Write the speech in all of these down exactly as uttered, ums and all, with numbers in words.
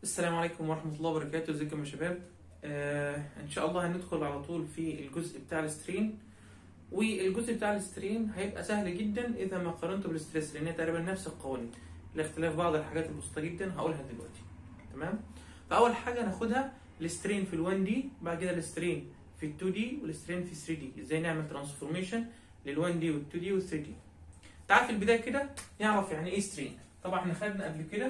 السلام عليكم ورحمة الله وبركاته. ازيكم يا شباب؟ آه ان شاء الله هندخل على طول في الجزء بتاع السترين، والجزء بتاع السترين هيبقى سهل جدا اذا ما قارنته بالستريس، لان هي تقريبا نفس القوانين لاختلاف بعض الحاجات البسيطة جدا هقولها دلوقتي. تمام؟ فاول حاجة ناخدها السترين في ال1 دي، بعد كده السترين في ال2 دي والسترين في ثري دي، ازاي نعمل ترانسفورميشن لل1 دي وال2 دي وال3 دي. تعال في البداية كده نعرف يعني ايه سترين. طبعا احنا خدنا قبل كده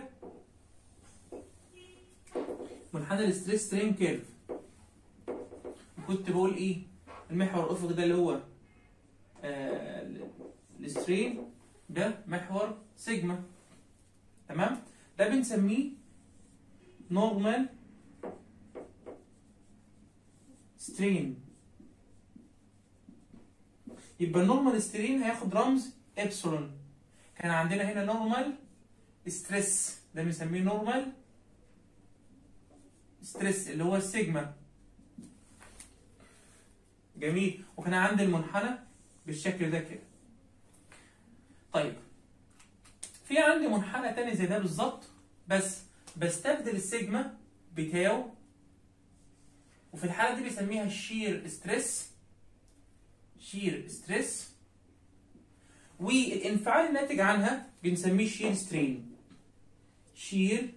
منحنى الستريس سترين كيرف، كنت بقول ايه؟ المحور الافقي ده اللي هو آه السترين ده محور سيجما. تمام؟ ده بنسميه نورمال سترين. يبقى النورمال سترين هياخد رمز ابسلون. كان عندنا هنا نورمال ستريس، ده بنسميه نورمال ستريس اللي هو السيجما. جميل. وكان عندي المنحنى بالشكل ده كده. طيب في عندي منحنى تاني زي ده بالظبط، بس بستبدل السيجما بتاو، وفي الحاله دي بيسميها شير ستريس. شير ستريس، والانفعال الناتج عنها بنسميه شير سترين. شير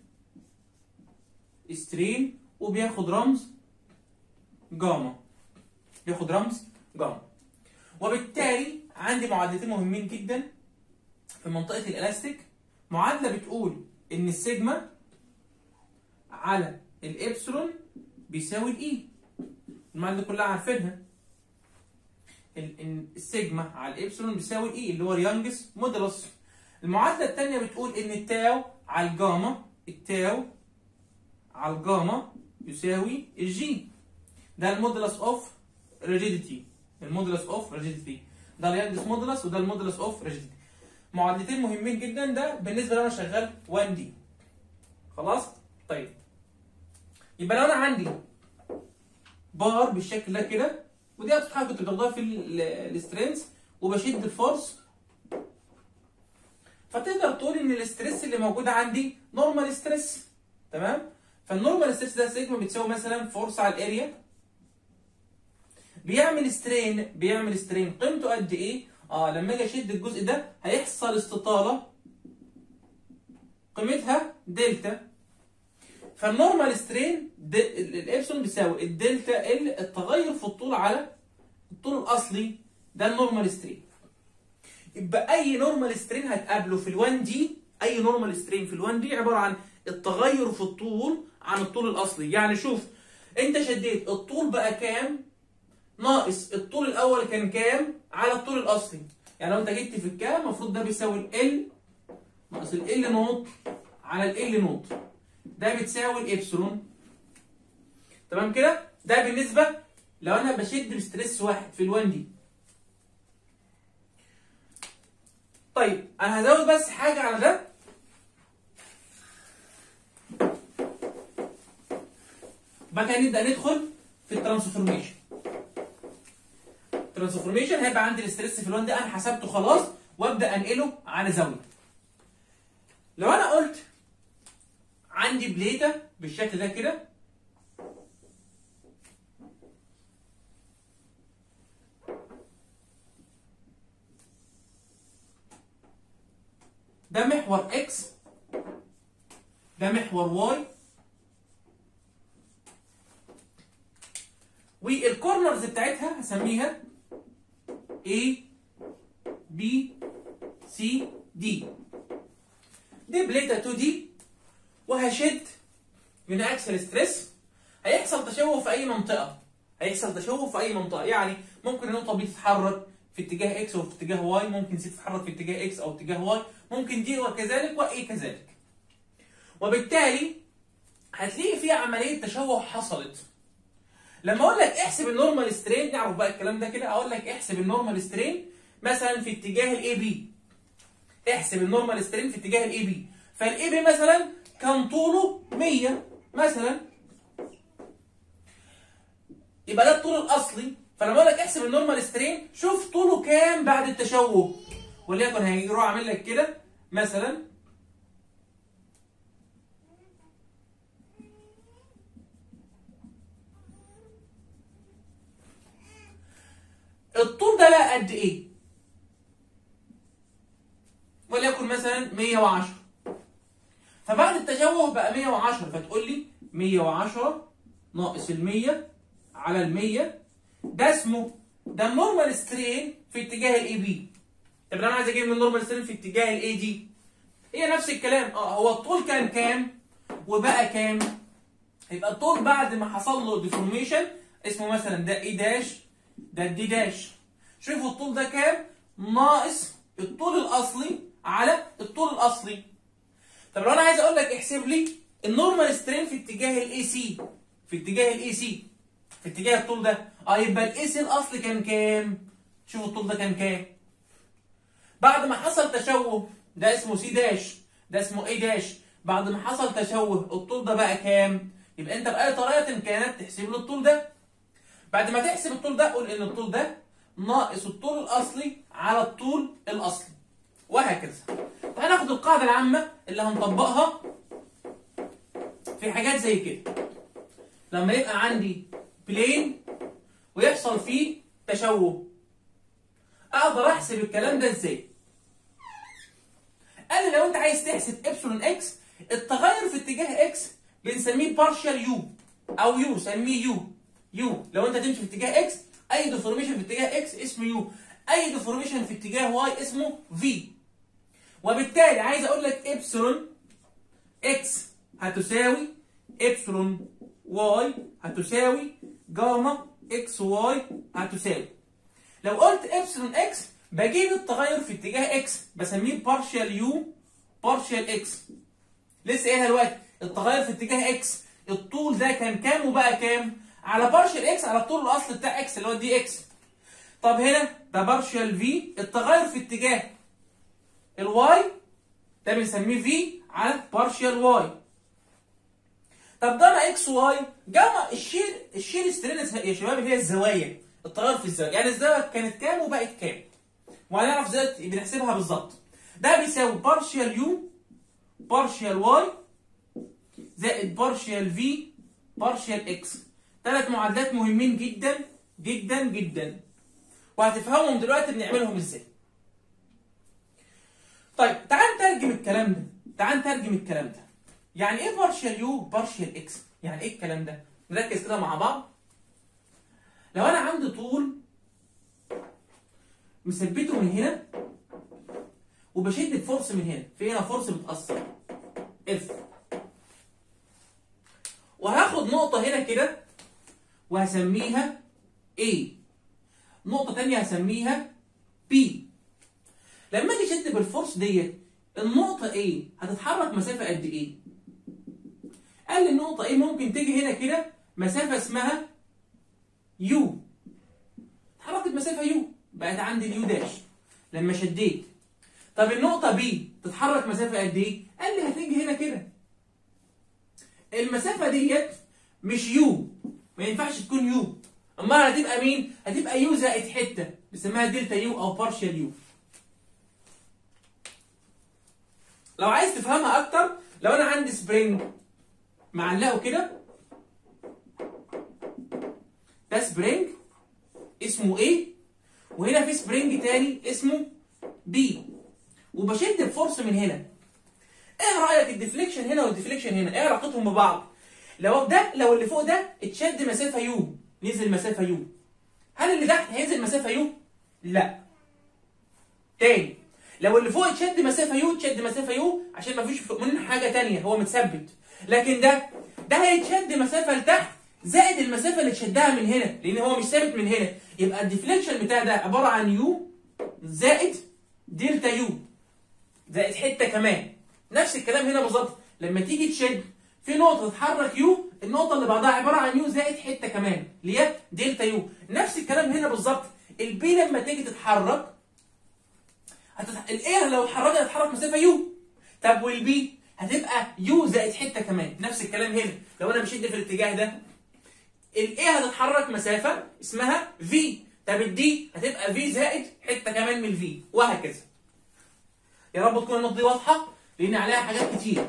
سترين، وبياخد رمز جاما. بياخد رمز جاما. وبالتالي عندي معادلتين مهمين جدا في منطقة الإلاستيك. معادلة بتقول إن السيجما على الإبسلون بيساوي الإي. المعادلة كلها عارفينها. السيجما على الإبسلون بيساوي الإي اللي هو اليانجس مودولس. المعادلة الثانية بتقول إن التاو على الجاما، التاو على الجاما يساوي الجي. ده المودولس اوف ريجيديتي. المودولس اوف ريجيديتي ده اليانجس مودولس، وده المودولس اوف ريجيديتي. معادلتين مهمين جدا ده بالنسبه لو انا شغال وان دي. خلاص؟ طيب يبقى لو انا عندي بار بالشكل ده كده، ودي اكتر حاجه كنت بتاخدها في السترينث، وبشد الفورس، فتقدر تقول ان الاستريس اللي موجود عندي نورمال ستريس. تمام؟ فالنورمال ستريس ده سيجما بتساوي مثلا فورس على الاريا، بيعمل سترين. بيعمل سترين قيمته قد ايه؟ اه لما اجي اشد الجزء ده هيحصل استطاله قيمتها دلتا. فالنورمال سترين الابسلون بيساوي الدلتا ال، التغير في الطول على الطول الاصلي، ده النورمال سترين. يبقى اي نورمال سترين هتقابله في ال1 دي، اي نورمال سترين في ال1 دي عباره عن التغير في الطول عن الطول الاصلي. يعني شوف انت شديت الطول بقى كام ناقص الطول الاول كان كام على الطول الاصلي. يعني لو انت جيت في الكام المفروض ده بيساوي ال ناقص ال نوت على ال نوت، ده بتساوي الابسلون. تمام كده؟ ده بالنسبه لو انا بشد بستريس واحد في ال1 دي. طيب انا هزود بس حاجه على ده. بعد كده نبدا ندخل في الترانسفورميشن. الترانسفورميشن هيبقى عندي الاستريس في ال1 ده انا حسبته خلاص، وابدا انقله على زاويه. لو انا قلت عندي بليته بالشكل ده كده، ده محور اكس، ده محور واي، والكورنرز بتاعتها هسميها A B C D. دي بليته تو دي، وهشد من اكسل ستريس. هيحصل تشوه في اي منطقه، هيحصل تشوه في اي منطقه. يعني ممكن النقطه بي تتحرك في اتجاه اكس وفي اتجاه واي، ممكن سي تتحرك في اتجاه اكس او اتجاه واي، ممكن دي وكذلك واي كذلك. وبالتالي هتلاقي في عمليه تشوه حصلت. لما اقول لك احسب النورمال سترين، نعرف بقى الكلام ده كده. اقول لك احسب النورمال سترين مثلا في اتجاه الاي بي. احسب النورمال سترين في اتجاه الاي بي. فالاي بي مثلا كان طوله مية مثلا، يبقى ده الطول الاصلي. فلما اقول لك احسب النورمال سترين، شوف طوله كام بعد التشوه. وليكن هيروح اعمل لك كده مثلا الطول ده بقى قد ايه؟ وليكن مثلا مية وعشرة. فبعد التشوه بقى مية وعشرة، فتقول لي مية وعشرة ناقص ال مية على ال مية، ده اسمه ده النورمال سترين في اتجاه الاي بي. طب لو انا عايز اجيب من النورمال سترين في اتجاه الاي دي، هي نفس الكلام. اه هو الطول كان كام وبقى كام؟ يبقى الطول بعد ما حصل له ديفورميشن اسمه مثلا ده اي داش، ده الدي داش. شوفوا الطول ده كام؟ ناقص الطول الاصلي على الطول الاصلي. طب لو انا عايز اقول لك احسب لي النورمال سترين في اتجاه الاي سي، في اتجاه الاي سي في اتجاه الطول ده، اه يبقى الاي سي الاصلي كان كام؟ شوفوا الطول ده كان كام؟ بعد ما حصل تشوه ده اسمه سي داش، ده اسمه اي داش. بعد ما حصل تشوه الطول ده بقى كام؟ يبقى انت باي طريقه كانت تحسب له الطول ده. بعد ما تحسب الطول ده قول ان الطول ده ناقص الطول الاصلي على الطول الاصلي، وهكذا. فهناخد القاعده العامه اللي هنطبقها في حاجات زي كده. لما يبقى عندي بلين ويحصل فيه تشوه، اقدر احسب الكلام ده ازاي؟ قال لي لو انت عايز تحسب ابسلون اكس، التغير في اتجاه اكس بنسميه بارشال يو او يو، سميه يو. يو لو انت تمشي في اتجاه اكس، اي ديفورميشن في اتجاه اكس اسمه يو، اي ديفورميشن في اتجاه واي اسمه في. وبالتالي عايز اقول لك ابسلون اكس هتساوي ابسلون واي هتساوي جاما اكس واي هتساوي. لو قلت ابسلون اكس بجيب التغير في اتجاه اكس بسميه بارشال يو بارشال اكس. لسه قايلها دلوقتي، التغير في اتجاه اكس الطول ده كان كام وبقى كام؟ على بارشال اكس على الطول الاصلي بتاع اكس اللي هو دي اكس. طب هنا ده بارشال في، التغير في اتجاه الواي ده بنسميه في على بارشال واي. طب جاما اكس واي، جاما الشير الشير سترينس يا شباب اللي هي الزوايا، التغير في الزاويه، يعني الزاويه كانت كام وبقت كام، وهنعرف ازاي بنحسبها بالظبط. ده بيساوي بارشال يو بارشال واي زائد بارشال في بارشال اكس. ثلاث معادلات مهمين جدا جدا جدا، وهتفهمهم دلوقتي بنعملهم ازاي. طيب تعال نترجم الكلام ده، تعال نترجم الكلام ده. يعني ايه بارشال يو بارشال اكس؟ يعني ايه الكلام ده؟ نركز كده مع بعض. لو انا عندي طول مثبته من هنا وبشد الفورس من هنا، في هنا فورس بتأثر اف، وهاخد نقطة هنا كده وهسميها A، نقطة تانية هسميها B. لما اجي اشد بالفورس ديت، النقطة A هتتحرك مسافة قد ايه؟ قال لي النقطة A ممكن تيجي هنا كده مسافة اسمها U، اتحركت مسافة U بقت عندي اليو داش لما شديت. طب النقطة B تتحرك مسافة قد ايه؟ قال لي هتيجي هنا كده. المسافة ديت مش يو، ما ينفعش تكون يو، امال هتبقى مين؟ هتبقى يو زائد حتة بنسميها دلتا يو او بارشال يو. لو عايز تفهمها اكتر، لو انا عندي سبرينج معلقه كده، ده سبرينج اسمه A، وهنا في سبرينج تاني اسمه B، وبشد الفورس من هنا. ايه رايك الديفليكشن هنا والديفليكشن هنا ايه علاقتهم ببعض؟ لو ده لو اللي فوق ده اتشد مسافه يو نزل مسافه يو، هل اللي تحت هينزل مسافه يو؟ لا. تاني، لو اللي فوق اتشد مسافه يو اتشد مسافه يو عشان ما فيش فوق منه حاجه تانيه، هو متثبت. لكن ده ده هيتشد مسافه لتحت زائد المسافه اللي اتشدها من هنا، لان هو مش ثابت من هنا. يبقى الديفليكشن بتاع ده عباره عن يو زائد دلتا يو زائد حته كمان. نفس الكلام هنا بالظبط، لما تيجي تشد في نقطه تتحرك يو، النقطه اللي بعدها عباره عن يو زائد حته كمان اللي هي دلتا يو. نفس الكلام هنا بالظبط، البي لما تيجي تتحرك هتتح... الايه لو اتحركت هتتحرك مسافه يو. طب والبي هتبقى يو زائد حته كمان. نفس الكلام هنا، لو انا بشد في الاتجاه ده الايه هتتحرك مسافه اسمها في، طب الدي هتبقى في زائد حته كمان من الفي، وهكذا. يا رب تكون النقطه دي واضحه لان عليها حاجات كتير.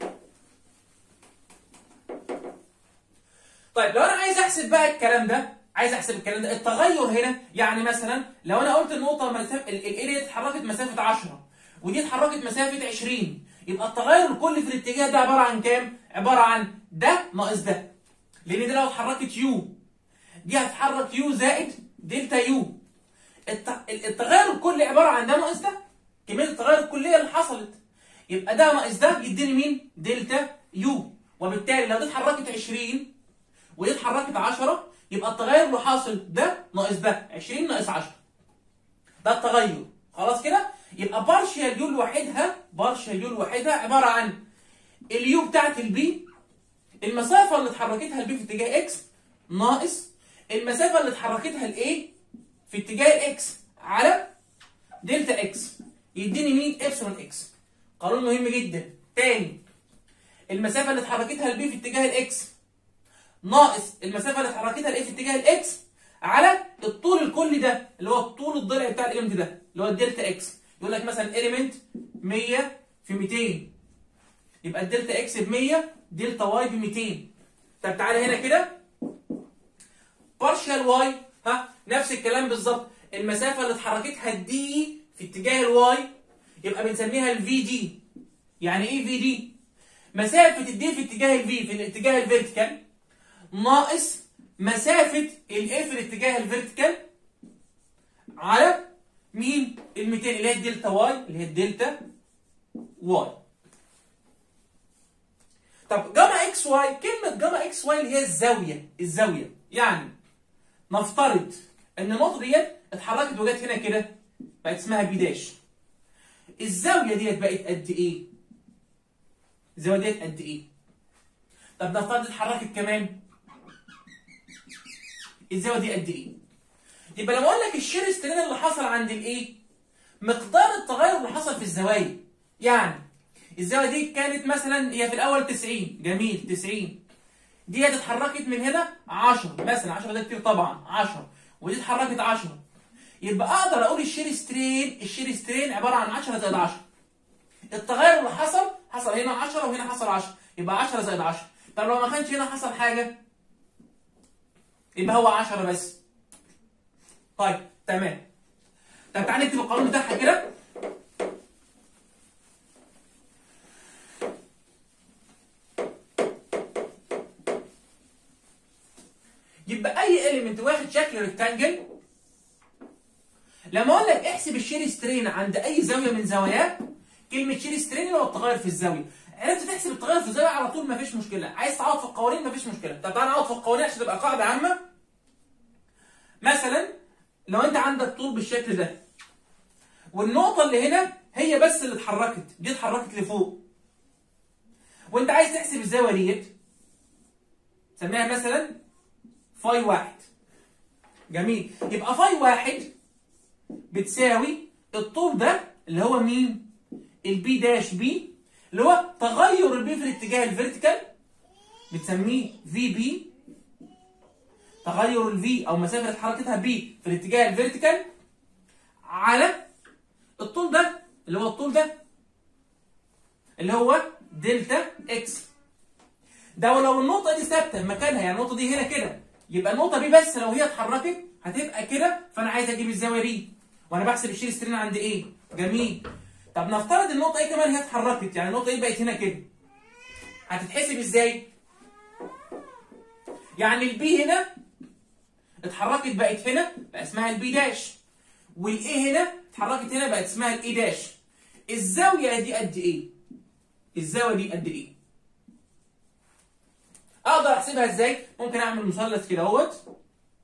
طيب لو انا عايز احسب بقى الكلام ده، عايز احسب الكلام ده. التغير هنا يعني مثلا لو انا قلت النقطه مسافه الاي دي اتحركت مسافه عشرة ودي اتحركت مسافه عشرين، يبقى التغير الكلي في الاتجاه ده عباره عن كام؟ عباره عن ده ناقص ده. لان دي لو اتحركت يو دي هتتحرك يو زائد دلتا يو. التغير الكلي عباره عن ده ناقص ده، كميه التغير الكليه اللي حصلت. يبقى ده ناقص ده يديني مين؟ دلتا يو. وبالتالي لو دي اتحركت عشرين ودي اتحركت عشرة يبقى التغير اللي حاصل ده ناقص ده، عشرين ناقص عشرة. ده التغير. خلاص كده؟ يبقى بارشال يو لوحدها، بارشال يو لوحدها عباره عن اليو بتاعت البي، المسافه اللي اتحركتها البي في اتجاه اكس، ناقص المسافه اللي اتحركتها الاي في اتجاه الاكس على دلتا اكس، يديني مين؟ ابسلون اكس. قانون مهم جدا. تاني، المسافه اللي اتحركتها البي في اتجاه الاكس ناقص المسافه اللي اتحركتها الاي في اتجاه الاكس على الطول الكلي ده اللي هو الطول الضلع بتاع الاليمنت ده اللي هو الدلتا اكس. يقول لك مثلا اليمنت مية في ميتين، يبقى الدلتا اكس ب مية، دلتا واي ب ميتين. طب تعالى هنا كده بارشال واي، ها نفس الكلام بالظبط. المسافه اللي اتحركتها الدي في اتجاه الواي يبقى بنسميها الفي دي. يعني ايه في دي؟ مسافه الدي في اتجاه الفي في الاتجاه الفيرتيكال ناقص مسافه الاي في الاتجاه الفيرتيكال على مين؟ ال ميتين اللي هي الدلتا واي، اللي هي الدلتا واي. طب جاما اكس واي، كلمه جاما اكس واي اللي هي الزاويه، الزاويه. يعني نفترض ان النقطه ديت اتحركت وجت هنا كده بقت اسمها بي داش. الزاويه ديت بقت قد ايه؟ الزاويه ديت قد ايه؟ طب نفترض اتحركت كمان، الزاويه دي قد ايه؟ يبقى لما اقول لك الشير سترين اللي حصل عند الايه؟ مقدار التغير اللي حصل في الزوايا. يعني الزاويه دي كانت مثلا هي في الاول تسعين، جميل تسعين، دي اتحركت من هنا عشرة مثلا، عشرة ده كتير طبعا، عشرة، ودي اتحركت عشرة، يبقى اقدر اقول الشير سترين، الشير سترين عباره عن عشرة زائد عشرة. التغير اللي حصل حصل هنا عشرة وهنا حصل عشرة، يبقى عشرة زائد عشرة. طب لو ما كانش هنا حصل حاجه يبقى هو عشرة بس. طيب تمام. طب تعالى نكتب القانون بتاعها كده. يبقى اي اليمنت واخد شكل ريكتانجل، لما اقول لك احسب الشير سترين عند اي زاويه من زواياه، كلمه شير سترين اللي هو التغير في الزاويه. عرفت تحسب التغير في الزاويه على طول مفيش مشكله. عايز تعوض في القوانين مفيش مشكله. طب تعالى نعوض في القوانين عشان تبقى قاعده عامه. مثلا لو انت عندك طول بالشكل ده والنقطه اللي هنا هي بس اللي اتحركت، دي اتحركت لفوق، وانت عايز تحسب الزاويه ديت، سميها مثلا فاي واحد. جميل. يبقى فاي واحد بتساوي الطول ده اللي هو مين؟ البي داش بي، اللي هو تغير البي في الاتجاه الفيرتيكال بتسميه في بي، تغير الفي او مسافه اللي حركتها بي في الاتجاه الفيرتيكال على الطول ده اللي هو الطول ده اللي هو دلتا اكس. ده ولو النقطه دي ثابته مكانها، يعني النقطه دي هنا كده، يبقى النقطه دي بس لو هي اتحركت هتبقى كده، فانا عايز اجيب الزاويه دي وانا بحسب الشير سترين عند ايه؟ جميل. طب نفترض النقطه ايه كمان هي اتحركت، يعني النقطه ايه بقت هنا كده، هتتحسب ازاي؟ يعني البي هنا اتحركت بقت هنا بقى اسمها البي داش، والاي هنا اتحركت هنا بقت اسمها الاي داش. الزاويه دي قد ايه؟ الزاويه دي قد ايه؟ اقدر احسبها ازاي؟ ممكن اعمل مثلث كده اهوت.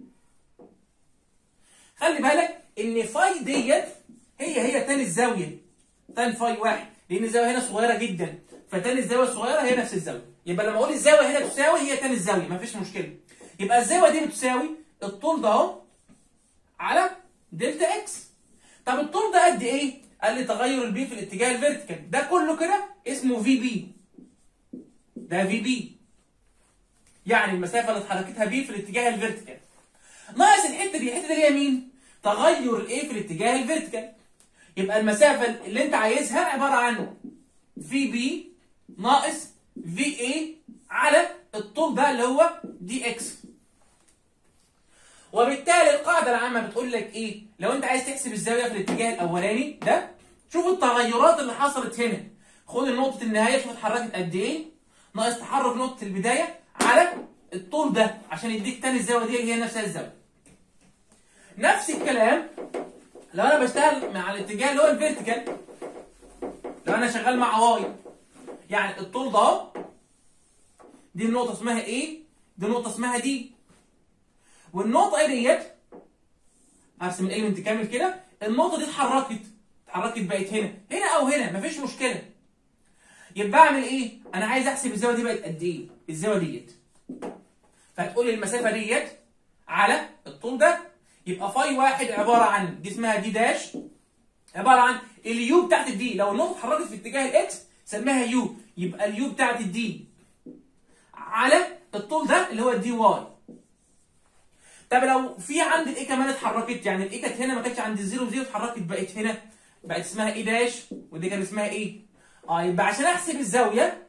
خلي بالك ان فاي ديت هي هي تاني الزاويه، تاني فاي واحد، لان الزاويه هنا صغيره جدا، فتاني الزاويه الصغيره هي نفس الزاويه. يبقى لما اقول الزاويه هنا تساوي هي تاني الزاويه مفيش مشكله. يبقى الزاويه دي بتساوي الطول ده اهو على دلتا اكس. طب الطول ده قد ايه؟ قال لي تغير البي في الاتجاه الفيرتيكال، ده كله كده اسمه في بي. ده في بي يعني المسافه اللي اتحركتها بي في الاتجاه الفيرتيكال ناقص الحته دي، الحته دي اللي هي مين؟ تغير الاي في الاتجاه الفيرتيكال. يبقى المسافه اللي انت عايزها عباره عن في بي ناقص في اي على الطول ده اللي هو دي اكس. وبالتالي القاعده العامه بتقول لك ايه؟ لو انت عايز تحسب الزاويه في الاتجاه الاولاني ده، شوف التغيرات اللي حصلت هنا. خد نقطه النهايه شوف اتحركت قد ايه ناقص تحرك نقطه البدايه على الطول ده عشان يديك تاني الزاويه دي اللي هي نفسها الزاويه. نفس الكلام لو انا بشتغل مع الاتجاه اللي هو الفيرتيكال، لو انا شغال مع واي، يعني الطول ده اهو، دي النقطه اسمها ايه؟ دي نقطه اسمها دي. والنقطه ايه ديت؟ هرسم الاليمنت كامل كده، النقطه دي اتحركت، اتحركت بقت هنا، هنا او هنا مفيش مشكله. يبقى اعمل ايه؟ انا عايز احسب الزاويه دي بقت قد ايه؟ الزاويه ديت. فهتقول لي المسافه ديت على الطول ده، يبقى فاي واحد عباره عن دي اسمها دي داش، عباره عن اليو بتاعت الدي. لو النقطه اتحركت في اتجاه الاكس سميها يو، يبقى اليو بتاعت الدي على الطول ده اللي هو الدي واي. طب لو في عندي الاي كمان اتحركت، يعني الاي كانت هنا ما كانتش عند الزيرو زيرو، اتحركت بقت هنا، بقت اسمها اي داش، ودي كان اسمها ايه؟ اه يبقى عشان احسب الزاويه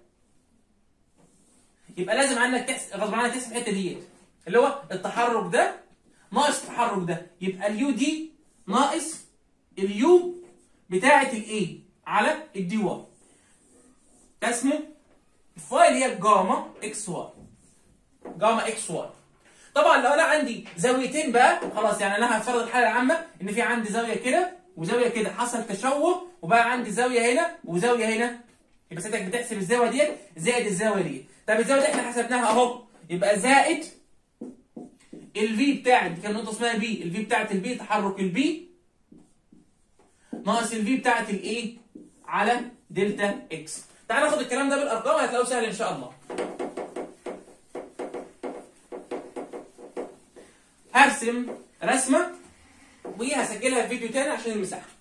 يبقى لازم عنك تحسب غصب عنك تحسب الحته ديت اللي هو التحرك ده ناقص التحرك ده، يبقى اليو دي ناقص اليو بتاعه الاي على الدي واي. ده اسمه الفاي اللي هي جاما اكس واي، جاما اكس واي. طبعا لو انا عندي زاويتين بقى خلاص، يعني انا هفرض الحاله العامه ان في عندي زاويه كده وزاويه كده، حصل تشوه وبقى عندي زاويه هنا وزاويه هنا، يبقى ساعتها بتحسب الزاويه ديت زائد الزاويه ديت. طب الزاويه دي احنا حسبناها اهو، يبقى زائد الفي بتاعت دي كان نقطه اسمها بي، الفي بتاعت البي تحرك البي ناقص الفي بتاعت الايه على دلتا اكس. تعال ناخد الكلام ده بالارقام هتلاقوه سهل ان شاء الله. هرسم رسمه وهسجلها في فيديو تاني عشان المساحه.